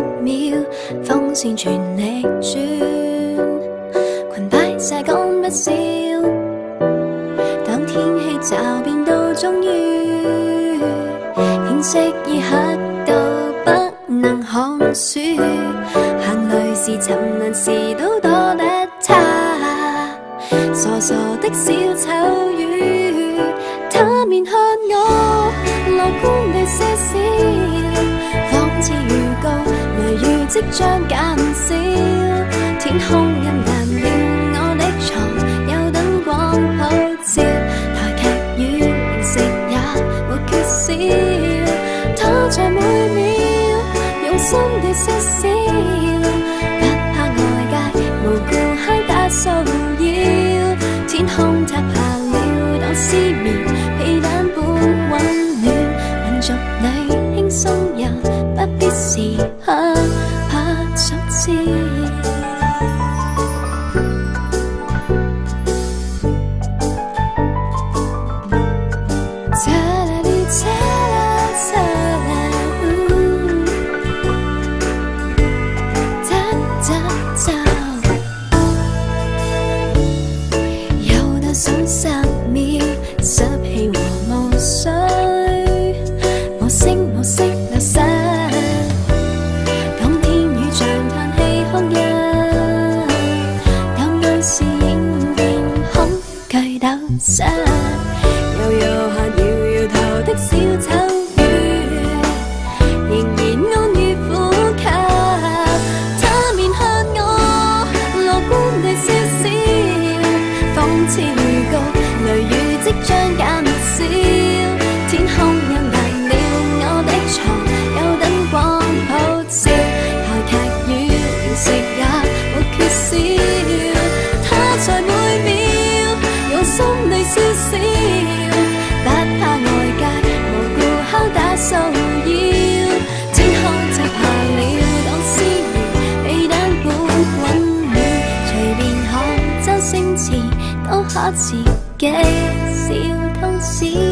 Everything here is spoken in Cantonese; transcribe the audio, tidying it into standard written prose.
秒，風扇全力轉，裙擺曬乾不少。當天氣驟變到終於，天色已黑到不能看書，行淚時沉淪時都躲得他，傻傻的小丑魚，他面向我樂觀地些少，仿似預告雷雨即將減少，天空陰淡了，我的床有燈光普照，台劇與零食也沒缺少，他在每秒用心地些少，不怕外界無故敲打騷擾，天空塌下了當思眠，被單般溫暖，民族裏輕鬆人不必時刻怕觸礁。濕氣和霧水，無聲無息流失。當天雨像嘆氣哭泣，當愛是仍然恐懼抖擻，搖搖下搖搖頭的小丑魚，仍然安於呼吸。他面向我樂觀地笑笑，仿似預告雷雨即將減少，天空陰淡了，我的床有燈光普照，台劇與零食也沒缺少，他在每秒用心地笑笑，不怕外界無故敲打騷擾，天空塌下了當思念，被單般溫暖，隨便看周星馳都可自己笑通宵。